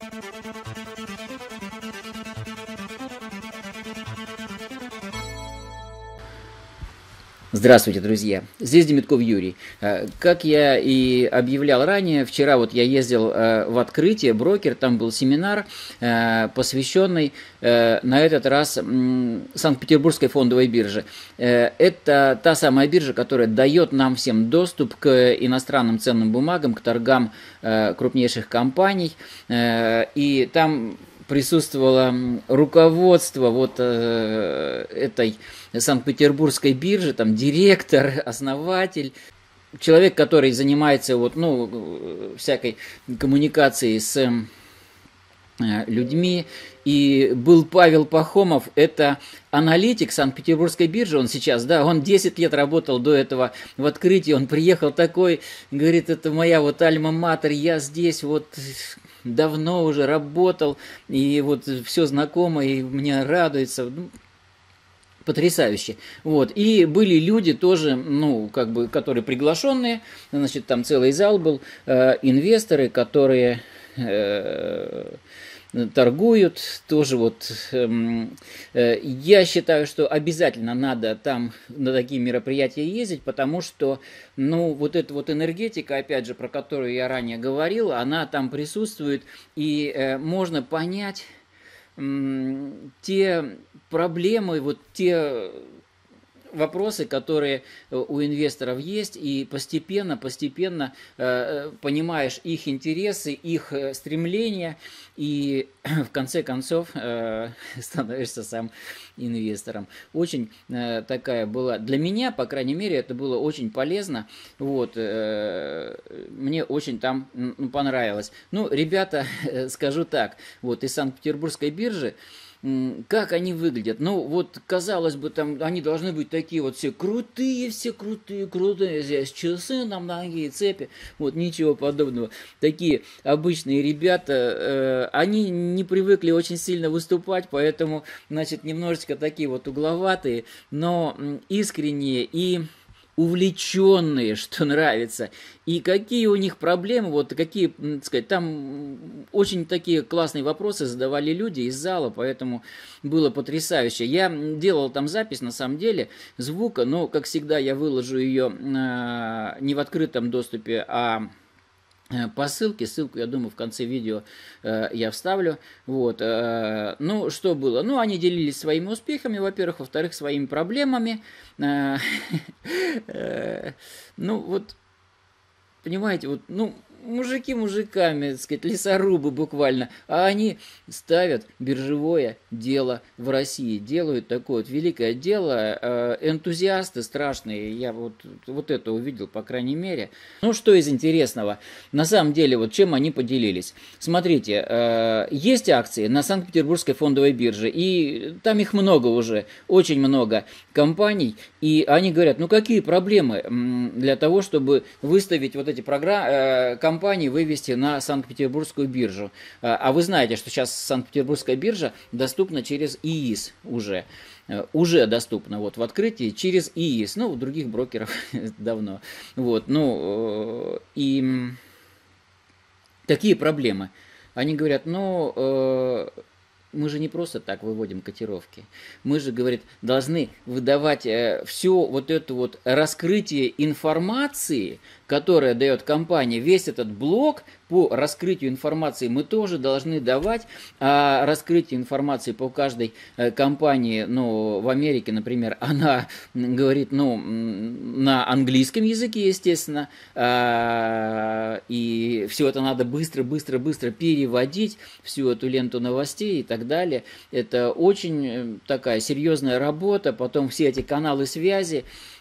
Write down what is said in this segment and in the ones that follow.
Здравствуйте, друзья! Здесь Демитков Юрий. Как я и объявлял ранее, вчера вот я ездил в открытие, брокер, там был семинар, посвященный на этот раз Санкт-Петербургской фондовой бирже. Это та самая биржа, которая дает нам всем доступ к иностранным ценным бумагам, к торгам крупнейших компаний. И там присутствовало руководство вот этой Санкт-Петербургской биржи, там директор, основатель, человек, который занимается вот, всякой коммуникацией с людьми. И был Павел Пахомов, это аналитик Санкт-Петербургской биржи, он сейчас, да, он 10 лет работал до этого в открытии, он приехал такой, говорит, это моя вот альма-матер, я здесь вот давно уже работал, и вот все знакомо, и мне радуется, потрясающе. Вот. И были люди тоже, которые приглашенные, значит, там целый зал был, инвесторы, которые торгуют, тоже вот. Я считаю, что обязательно надо там на такие мероприятия ездить, потому что, вот эта вот энергетика, опять же, про которую я ранее говорил, она там присутствует, и можно понять те проблемы, вот те вопросы, которые у инвесторов есть, и постепенно понимаешь их интересы, их стремления, и в конце концов становишься сам инвестором. Очень такая была, для меня, по крайней мере, это было очень полезно, вот, мне очень там понравилось. Ребята, скажу так, вот из Санкт-Петербургской биржи, как они выглядят? Вот, казалось бы, там они должны быть такие вот все крутые, здесь часы на ноги, цепи, вот, ничего подобного. Такие обычные ребята, они не привыкли очень сильно выступать, поэтому, значит, немножечко такие вот угловатые, но искренние и увлеченные, что нравится. И какие у них проблемы, вот какие, так сказать, там очень такие классные вопросы задавали люди из зала, поэтому было потрясающе. Я делал там запись, на самом деле, звука, но, как всегда, я выложу ее не в открытом доступе, а по ссылке. Ссылку, я думаю, в конце видео я вставлю. Вот. Что было? Они делились своими успехами, во-первых, во-вторых, своими проблемами. Понимаете, мужики мужиками, так сказать, лесорубы буквально, а они ставят биржевое дело в России, делают такое вот великое дело, энтузиасты страшные, я вот это увидел, по крайней мере. Что из интересного? На самом деле, вот чем они поделились? Смотрите, есть акции на Санкт-Петербургской фондовой бирже, и там их много уже, очень много компаний, и они говорят, какие проблемы для того, чтобы выставить вот эти компании, вывести на Санкт-Петербургскую биржу. А вы знаете, что сейчас Санкт-Петербургская биржа доступна через ИИС уже. Уже доступна вот в открытии через ИИС, у других брокеров давно. Вот, и какие проблемы? Они говорят, мы же не просто так выводим котировки. Мы же, говорит, должны выдавать все вот это вот раскрытие информации, которое дает компания, весь этот блок по раскрытию информации мы тоже должны давать, а раскрытие информации по каждой компании, в Америке, например, она говорит, на английском языке, естественно, и все это надо быстро переводить, всю эту ленту новостей и так далее. Это очень такая серьезная работа, потом все эти каналы связи,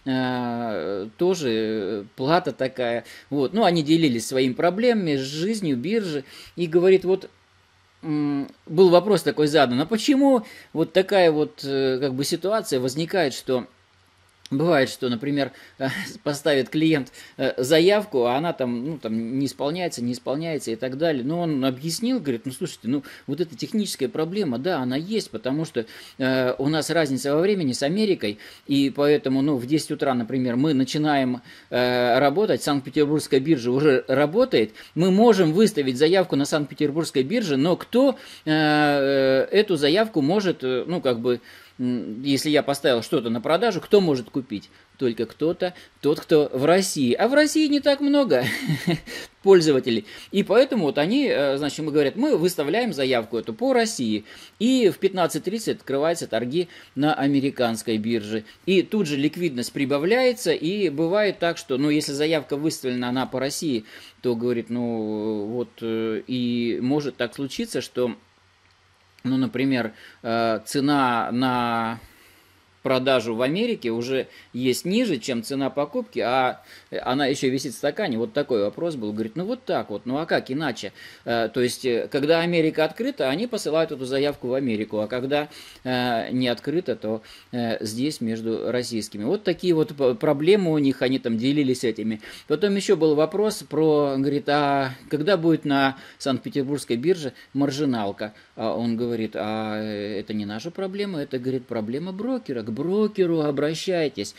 тоже плата такая. Вот. Они делились своими проблемами, с жизнью биржи. И говорит, был вопрос такой задан, а почему вот такая вот ситуация возникает, что Бывает, что, например, поставит клиент заявку, а она там, ну, там не исполняется, не исполняется и так далее. Но он объяснил, говорит, ну, слушайте, ну, вот эта техническая проблема, да, она есть, потому что у нас разница во времени с Америкой, и поэтому, ну, в 10 утра, например, мы начинаем работать, Санкт-Петербургская биржа уже работает, мы можем выставить заявку на Санкт-Петербургской бирже, но кто эту заявку может, ну, как бы, если я поставил что-то на продажу, кто может купить? Только кто-то, тот, кто в России. А в России не так много пользователей. И поэтому вот они, значит, мы говорят, мы выставляем заявку эту по России. И в 15:30 открываются торги на американской бирже. И тут же ликвидность прибавляется. И бывает так, что, ну, если заявка выставлена, она по России, то, говорит, ну, вот, и может так случиться, что, ну, например, цена на продажу в Америке уже есть ниже, чем цена покупки, а она еще висит в стакане. Вот такой вопрос был. Говорит, ну вот так вот, ну а как иначе? То есть, когда Америка открыта, они посылают эту заявку в Америку, а когда не открыта, то здесь между российскими. Вот такие вот проблемы у них, они там делились этими. Потом еще был вопрос про, говорит, а когда будет на Санкт-Петербургской бирже маржиналка? А он говорит, а это не наша проблема, это, говорит, проблема брокера. К брокеру обращайтесь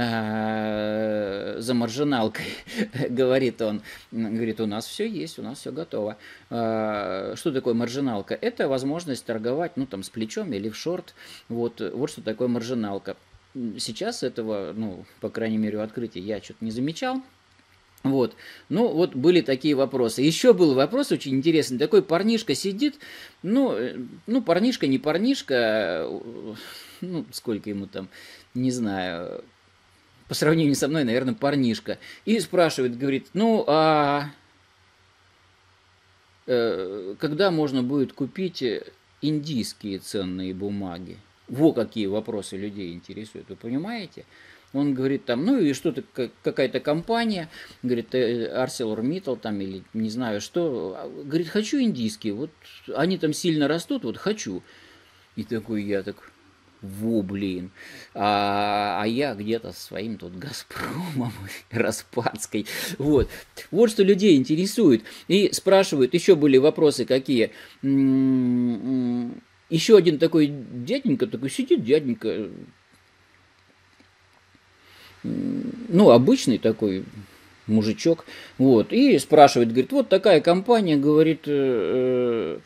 за маржиналкой, говорит он. Говорит, у нас все есть, у нас все готово. Что такое маржиналка? Это возможность торговать, ну, там, с плечом или в шорт. Вот что такое маржиналка. Сейчас этого, ну, по крайней мере, у открытия я что-то не замечал. Вот, ну вот были такие вопросы. Еще был вопрос очень интересный. Такой парнишка сидит, ну парнишка, не парнишка, ну сколько ему там, не знаю, по сравнению со мной, наверное, парнишка. И спрашивает, говорит, ну а когда можно будет купить индийские ценные бумаги? Во какие вопросы людей интересуют, вы понимаете? Он говорит там, ну и что-то, какая-то компания, говорит, ArcelorMittal там или не знаю что, говорит, хочу индийские, вот они там сильно растут, вот хочу. И такой я так, во, блин, а я где-то со своим тут Газпромом, Распадской, вот что людей интересует. И спрашивают, еще были вопросы какие, еще один такой дяденька, такой сидит дяденька, ну, обычный такой мужичок, вот, и спрашивает, говорит, вот такая компания, говорит, ну,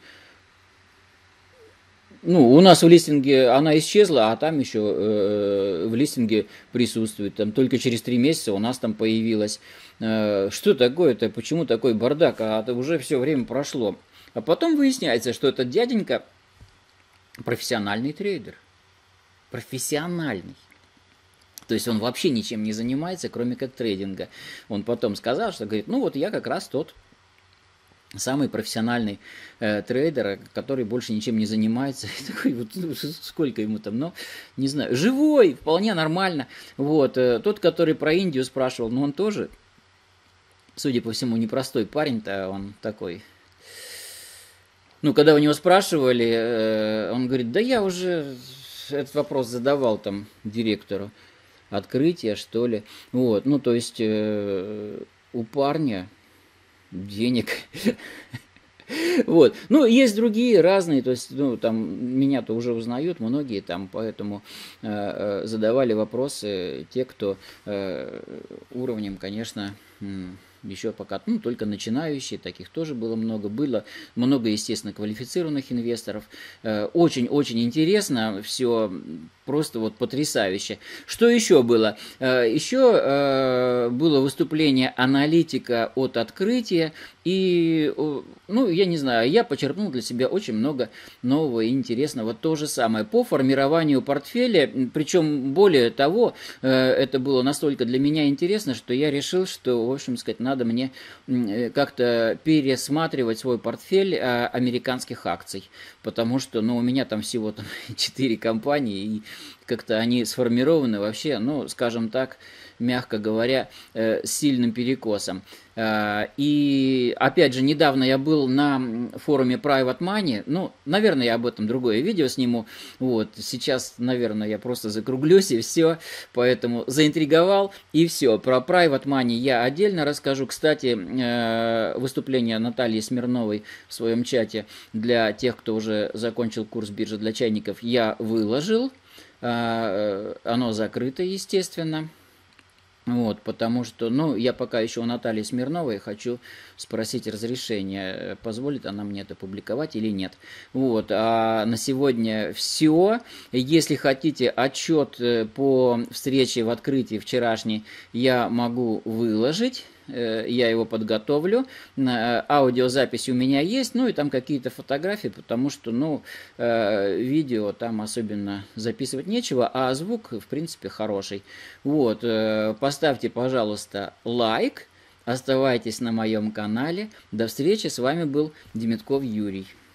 у нас в листинге она исчезла, а там еще в листинге присутствует, там только через 3 месяца у нас там появилась. Что такое-то, почему такой бардак, а это уже все время прошло. А потом выясняется, что этот дяденька профессиональный трейдер, профессиональный. То есть он вообще ничем не занимается, кроме как трейдинга. Он потом сказал, что говорит, ну вот я как раз тот самый профессиональный трейдер, который больше ничем не занимается. Такой вот, ну, сколько ему там, ну, не знаю, живой, вполне нормально. Вот, тот, который про Индию спрашивал, ну он тоже, судя по всему, непростой парень-то, он такой. Ну, когда у него спрашивали, он говорит, да я уже этот вопрос задавал там директору открытия, что ли. Вот, ну, то есть у парня денег. Вот. Ну, есть другие разные, то есть, ну, там, меня-то уже узнают многие, там, поэтому задавали вопросы те, кто уровнем, конечно, еще пока, ну, только начинающие, таких тоже было много, естественно, квалифицированных инвесторов. Очень-очень интересно все, просто вот потрясающе. Что еще было? Еще было выступление аналитика от открытия, и, ну, я не знаю, я почерпнул для себя очень много нового и интересного. То же самое по формированию портфеля, причем более того, это было настолько для меня интересно, что я решил, что, в общем сказать, надо мне как-то пересматривать свой портфель американских акций, потому что, ну, у меня там всего там 4 компании, и как-то они сформированы вообще, ну, скажем так, мягко говоря, с сильным перекосом. И, опять же, недавно я был на форуме Private Money, ну, наверное, я об этом другое видео сниму, вот, сейчас, наверное, я просто закруглюсь и все, поэтому заинтриговал, и все, про Private Money я отдельно расскажу. Кстати, выступление Натальи Смирновой в своем чате для тех, кто уже закончил курс биржи для чайников, я выложил, оно закрыто, естественно. Вот, потому что, ну, я пока еще у Натальи Смирновой хочу спросить разрешение, позволит она мне это публиковать или нет. Вот, а на сегодня все. Если хотите отчет по встрече в открытии вчерашней, я могу выложить. Я его подготовлю. Аудиозапись у меня есть, ну и там какие-то фотографии, потому что, ну, видео там особенно записывать нечего, а звук, в принципе, хороший. Вот, поставьте, пожалуйста, лайк, оставайтесь на моем канале. До встречи, с вами был Демитков Юрий.